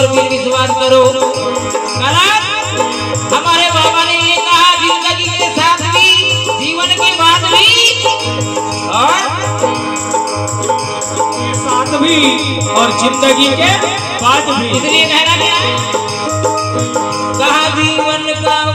और फिर विश्वास करो। हमारे बाबा ने ये कहा, जिंदगी के साथ भी, जीवन के बाद भी, और साथ भी और जिंदगी के बाद भी। इसलिए कहना क्या है, कहा जीवन का